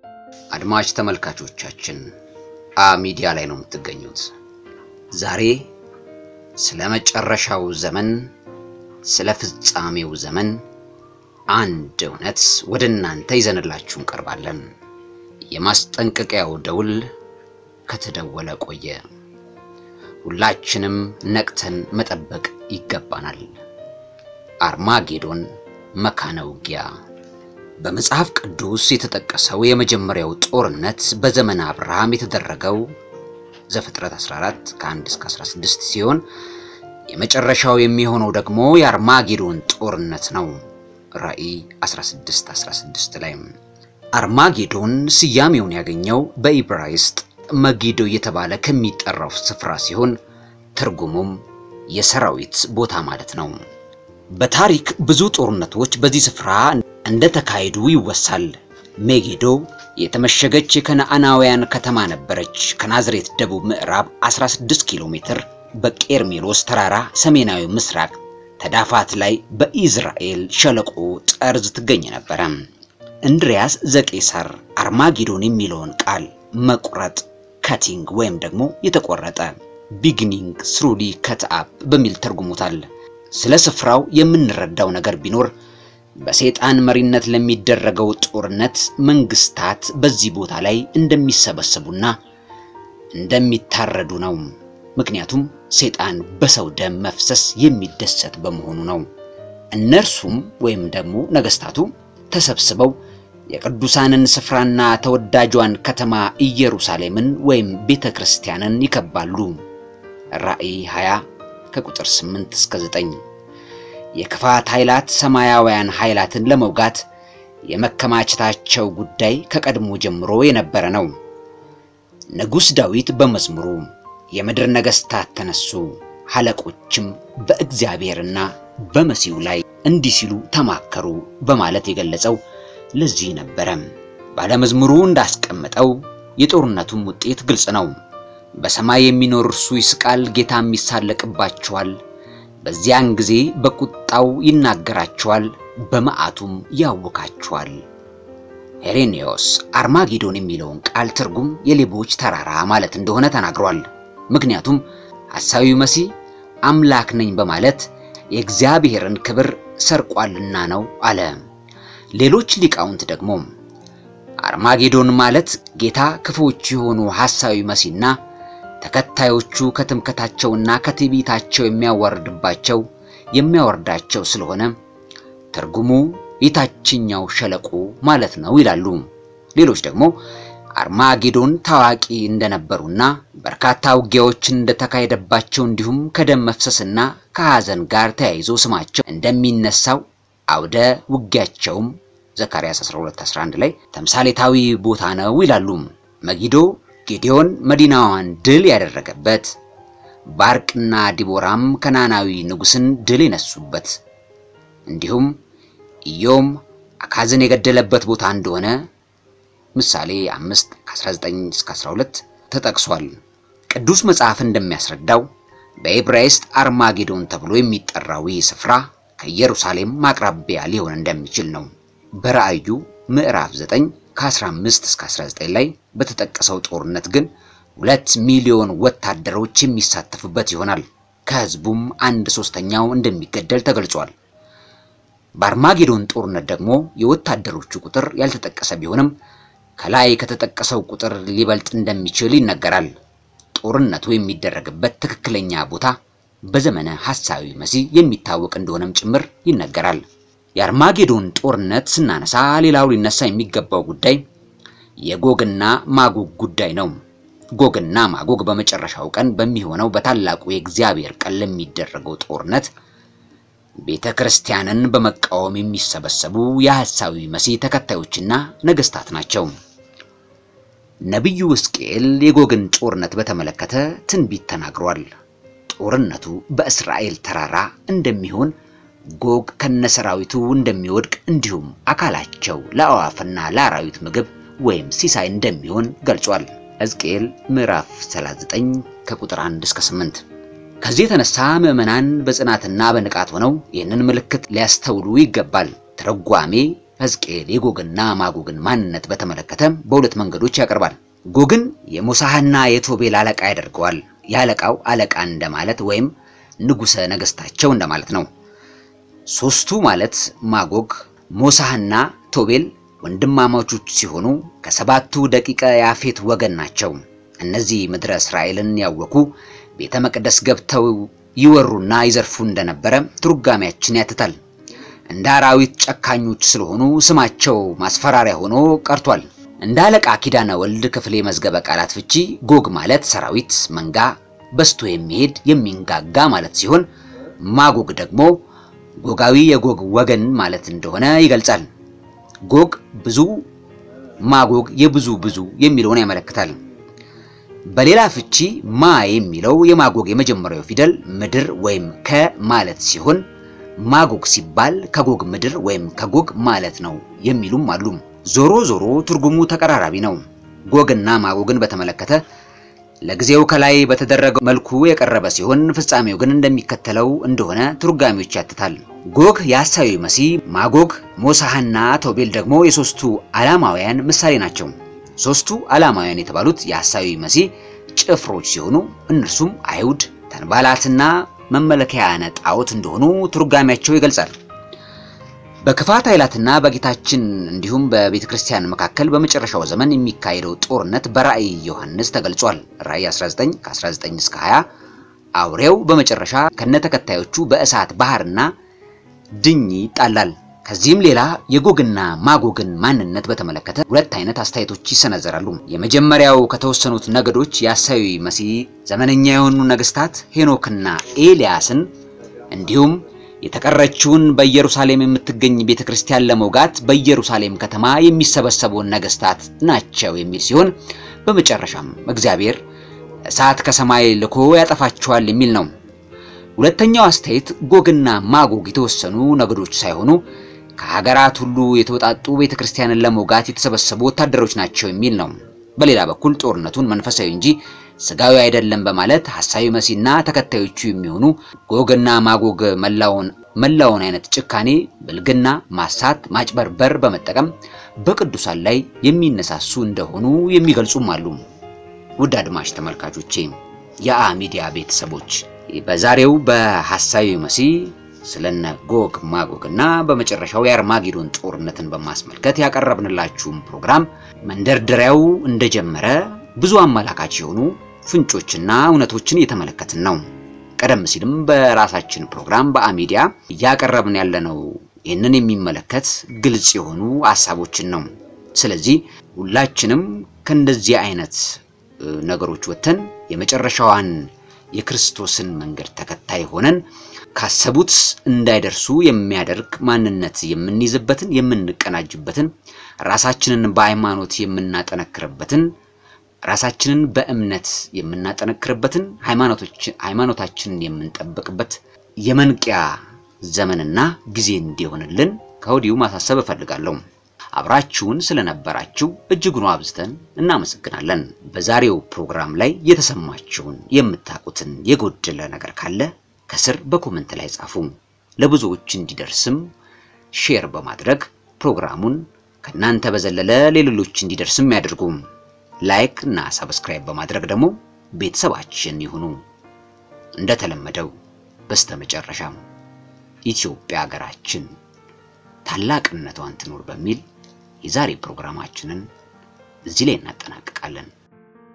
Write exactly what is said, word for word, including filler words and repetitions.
አድማጭ ተመልካቾቻችን አ ሚዲያ ላይ ነው የምትገኙት። ዛሬ ስለ መጨረሻው ዘመን ስለ ፍጻሜው ዘመን አንድ እውነት ወደናንተ ይዘንላችሁ እንቀርባለን። የማስጠንቀቂያው ደውል ከተደወለ ቆየ። ሁላችንም ነቅተን መጠበቅ ይገባናል። አርማጌዶን መካነ ውጊያ በመጽሐፍ ቅዱስ የተጠቀሰው የመጀመሪያው ጦርነት በዘመነ አብርሃም የተደረገው ዘፍጥረት አስራ አራት ከአንድ እስከ አስራ ስድስት ሲሆን የመጨረሻው የሚሆነው ደግሞ የአርማጌዶን ጦርነት ነው። ራእይ አስራ ስድስት አስራ ስድስት ላይ አርማጌዶን ስያሜውን ያገኘው በኢብራይስጥ መጊዶ የተባለ ከሚጠራው ስፍራ ሲሆን ትርጉሙም የሰራዊት ቦታ ማለት ነው። በታሪክ ብዙ ጦርነቶች በዚህ ስፍራ እንደተካሄዱ ይወሳል። መጊዶ የተመሸገች የከነዓናውያን ከተማ ነበረች። ከናዝሬት ደቡብ ምዕራብ አስራ ስድስት ኪሎ ሜትር በቄርሜሎስ ተራራ ሰሜናዊ ምስራቅ ተዳፋት ላይ በኢዝራኤል ሸለቆ ጠርዝ ትገኝ ነበር። እንድሪያስ ዘቄሳር አርማጌዶን የሚለውን ቃል መቁረጥ ካቲንግ ወይም ደግሞ የተቆረጠ ቢግኒንግ ስሩሊ ከት አፕ በሚል ተርጉሞታል። ስለ ስፍራው የምንረዳው ነገር ቢኖር በሰይጣን መሪነት ለሚደረገው ጦርነት መንግስታት በዚህ ቦታ ላይ እንደሚሰበሰቡና እንደሚታረዱ ነው። ምክንያቱም ሰይጣን በሰው ደም መፍሰስ የሚደሰት በመሆኑ ነው። እነርሱም ወይም ደግሞ ነገስታቱ ተሰብስበው የቅዱሳንን ስፍራና ተወዳጇን ከተማ ኢየሩሳሌምን ወይም ቤተክርስቲያንን ይከባሉ። ራእይ ሃያ ከቁጥር ስምንት እስከ ዘጠኝ የክፋት ኃይላት ሰማያውያን ኃይላትን ለመውጋት የመከማቸታቸው ጉዳይ ከቀድሞ ጀምሮ የነበረ ነው። ንጉስ ዳዊት በመዝሙሩ የምድር ነገስታት ተነሱ፣ ሐለቆችም በእግዚአብሔርና በመሲሁ ላይ እንዲህ ሲሉ ተማከሩ በማለት የገለጸው ለዚህ ነበረ። ባለመዝሙሩ እንዳስቀመጠው የጦርነቱም ውጤት ግልጽ ነው። በሰማይ የሚኖር እርሱ ይስቃል፣ ጌታም ይሳለቅባቸዋል። በዚያን ጊዜ በቁጣው ይናገራቸዋል፣ በመዓቱም ያውካቸዋል። ሄሬኔዎስ አርማጌዶን የሚለውን ቃል ትርጉም የሌቦች ተራራ ማለት እንደሆነ ተናግሯል። ምክንያቱም ሐሳዊው መሲህ አምላክ ነኝ በማለት የእግዚአብሔርን ክብር ሰርቋልና ነው አለ። ሌሎች ሊቃውንት ደግሞ አርማጌዶን ማለት ጌታ ክፉዎች የሆኑ ሐሳዊ መሲህና ተከታዮቹ ከትምክህታቸውና ከትዕቢታቸው የሚያወርድባቸው የሚያወርዳቸው ስለሆነ ትርጉሙ የታችኛው ሸለቆ ማለት ነው ይላሉ። ሌሎች ደግሞ አርማጌዶን ታዋቂ እንደነበሩና በርካታ ውጊያዎችን እንደተካሄደባቸው እንዲሁም ከደም መፍሰስና ከሐዘን ጋር ተያይዞ ስማቸው እንደሚነሳው አውደ ውጊያቸውም ዘካርያስ አስራ ሁለት አስራ አንድ ላይ ተምሳሌታዊ ቦታ ነው ይላሉ። መጊዶ ጌዲዮን መዲናዋን ድል ያደረገበት፣ ባርቅና ዲቦራም ከናናዊ ንጉስን ድል የነሱበት እንዲሁም ኢዮም አካዝን የገደለበት ቦታ እንደሆነ ምሳሌ አምስት ከአስራ ዘጠኝ እስከ አስራ ሁለት ተጠቅሷል። ቅዱስ መጽሐፍ እንደሚያስረዳው በኢብራይስጥ አርማጌዶን ተብሎ የሚጠራው ይህ ስፍራ ከኢየሩሳሌም ማቅራቢያ ሊሆን እንደሚችል ነው። በራእዩ ምዕራፍ ዘጠኝ ከአስራ አምስት እስከ አስራ ዘጠኝ ላይ በተጠቀሰው ጦርነት ግን ሁለት ሚሊዮን ወታደሮች የሚሳተፉበት ይሆናል። ከህዝቡም አንድ ሶስተኛው እንደሚገደል ተገልጿል። በአርማጌዶን ጦርነት ደግሞ የወታደሮቹ ቁጥር ያልተጠቀሰ ቢሆንም ከላይ ከተጠቀሰው ቁጥር ሊበልጥ እንደሚችል ይነገራል። ጦርነቱ የሚደረግበት ትክክለኛ ቦታ በዘመነ ሐሳዊ መሲህ የሚታወቅ እንደሆነም ጭምር ይነገራል። የአርማጌዶን ጦርነት ስናነሳ ሌላው ሊነሳ የሚገባው ጉዳይ የጎግና ማጎግ ጉዳይ ነው። ጎግና ማጎግ በመጨረሻው ቀን በሚሆነው በታላቁ የእግዚአብሔር ቀን ለሚደረገው ጦርነት ቤተክርስቲያንን በመቃወም የሚሰበሰቡ የሐሳዊ መሲህ ተከታዮችና ነገስታት ናቸው። ነብዩ ሕዝቅኤል የጎግን ጦርነት በተመለከተ ትንቢት ተናግሯል። ጦርነቱ በእስራኤል ተራራ እንደሚሆን፣ ጎግ ከነሰራዊቱ እንደሚወድቅ እንዲሁም አካላቸው ለአዋፍና ለአራዊት ምግብ ወይም ሲሳይ እንደሚሆን ገልጿል። ሕዝቅኤል ምዕራፍ ሰላሳ ዘጠኝ ከቁጥር አንድ እስከ ስምንት። ከዚህ የተነሳ ምዕመናን በጽናትና በንቃት ሆነው ይህንን ምልክት ሊያስተውሉ ይገባል። ተረጓሜ ሕዝቅኤል የጎግና ማጎግን ማንነት በተመለከተ በሁለት መንገዶች ያቀርባል። ጎግን የሞሳህና የቶቤል አለቃ ያደርገዋል። ያለቃው አለቃ እንደማለት ወይም ንጉሰ ነገስታቸው እንደማለት ነው። ሶስቱ ማለት ማጎግ፣ ሞሳህና ቶቤል ወንድማማቾች ሲሆኑ ከሰባቱ ደቂቀ ያፌት ወገን ናቸው። እነዚህ ምድረ እስራኤልን ያወኩ ቤተ መቅደስ ገብተው ይወሩና ይዘርፉ እንደነበረ ትርጓሜያችን ያትታል። እንደ አራዊት ጨካኞች ስለሆኑ ስማቸው ማስፈራሪያ ሆኖ ቀርቷል። እንደ አለቃ ኪዳነ ወልድ ክፍሌ መዝገበ ቃላት ፍቺ ጎግ ማለት ሰራዊት መንጋ በስቶ የሚሄድ የሚንጋጋ ማለት ሲሆን ማጎግ ደግሞ ጎጋዊ የጎግ ወገን ማለት እንደሆነ ይገልጻል። ጎግ ብዙ ማጎግ የብዙ ብዙ የሚለውን ያመለክታል። በሌላ ፍቺ ማ የሚለው የማጎግ የመጀመሪያው ፊደል ምድር ወይም ከ ማለት ሲሆን ማጎግ ሲባል ከጎግ ምድር ወይም ከጎግ ማለት ነው የሚሉም አሉ። ዞሮ ዞሮ ትርጉሙ ተቀራራቢ ነው። ጎግና ማጎግን በተመለከተ ለጊዜው ከላይ በተደረገው መልኩ የቀረበ ሲሆን ፍጻሜው ግን እንደሚከተለው እንደሆነ ትርጓሜዎች ያትታል። ጎግ የሐሳዊ መሲህ፣ ማጎግ ሞሳህና ቶቤል ደግሞ የሶስቱ ዓላማውያን ምሳሌ ናቸው። ሶስቱ ዓላማውያን የተባሉት የሐሳዊ መሲህ ጭፍሮች ሲሆኑ እነርሱም አይሁድ፣ ተንባላትና መመለኪያነ ጣዖት እንደሆኑ ትርጓሜያቸው ይገልጻል። በክፋት ኃይላትና በጌታችን እንዲሁም በቤተክርስቲያን መካከል በመጨረሻው ዘመን የሚካሄደው ጦርነት በራእይ ዮሐንስ ተገልጿል። ራእይ አስራ ዘጠኝ ከአስራ ዘጠኝ እስከ ሃያ አውሬው በመጨረሻ ከነተከታዮቹ በእሳት ባህርና ድኝ ይጣላል። ከዚህም ሌላ የጎግና ማጎግን ማንነት በተመለከተ ሁለት አይነት አስተያየቶች ይሰነዘራሉ። የመጀመሪያው ከተወሰኑት ነገዶች የሐሳዊ መሲህ ዘመነኛ የሆኑ ነገስታት ሄኖክና ኤልያስን እንዲሁም የተቀረችውን በኢየሩሳሌም የምትገኝ ቤተክርስቲያን ለመውጋት በኢየሩሳሌም ከተማ የሚሰበሰቡን ነገስታት ናቸው የሚል ሲሆን በመጨረሻም እግዚአብሔር እሳት ከሰማይ ልኮ ያጠፋቸዋል የሚል ነው። ሁለተኛው አስተያየት ጎግና ማጎግ የተወሰኑ ነገዶች ሳይሆኑ ከሀገራት ሁሉ የተወጣጡ ቤተክርስቲያንን ለመውጋት የተሰበሰቡ ወታደሮች ናቸው የሚል ነው። በሌላ በኩል ጦርነቱን መንፈሳዊ እንጂ ስጋዊ አይደለም በማለት ሐሳዊ መሲህና ተከታዮቹ የሚሆኑ ጎግና ማጎግ መላውን መላውን አይነት ጭካኔ፣ ብልግና፣ ማሳት፣ ማጭበርበር በመጠቀም በቅዱሳን ላይ የሚነሳሱ እንደሆኑ የሚገልጹም አሉ። ውድ አድማጭ ተመልካቾቼ፣ የአ ሚዲያ ቤተሰቦች በዛሬው በሐሳዊ መሲህ ስለነ ጎግ ማጎግና በመጨረሻው የአርማጌዶን ጦርነትን በማስመልከት ያቀረብንላችሁ ፕሮግራም መንደርደሪያው እንደጀመረ ብዙ አመላካች የሆኑ ፍንጮችና እውነቶችን እየተመለከትን ነው። ቀደም ሲልም በራሳችን ፕሮግራም በአሚዲያ ያቀረብን ያለነው ይህንን የሚመለከት ግልጽ የሆኑ ሐሳቦችን ነው። ስለዚህ ሁላችንም ከእንደዚህ አይነት ነገሮች ወተን የመጨረሻዋን የክርስቶስን መንገድ ተከታይ ሆነን ካሰቡት እንዳይደርሱ የሚያደርግ ማንነት የምንይዝበትን የምንቀናጅበትን ራሳችንን በሃይማኖት የምናጠነክርበትን ራሳችንን በእምነት የምናጠነክርበትን ሃይማኖታችንን የምንጠብቅበት የመንቂያ ዘመንና ጊዜ እንዲሆንልን ከወዲሁ ማሳሰብ እፈልጋለሁ። አብራችሁን ስለነበራችሁ እጅጉን አብዝተን እናመሰግናለን። በዛሬው ፕሮግራም ላይ የተሰማችሁን የምታውቁትን የጎደለ ነገር ካለ ከስር በኮሜንት ላይ ጻፉ። ለብዙዎች እንዲደርስም ሼር በማድረግ ፕሮግራሙን ከናንተ በዘለለ ለሌሎች እንዲደርስም ያድርጉ። ላይክ እና ሰብስክራይብ በማድረግ ደግሞ ቤተሰባችን ይሁኑ። እንደተለመደው በስተመጨረሻም ኢትዮጵያ ሀገራችን ታላቅነቷን ትኖር በሚል የዛሬ ፕሮግራማችንን እዚህ ላይ እናጠናቅቃለን።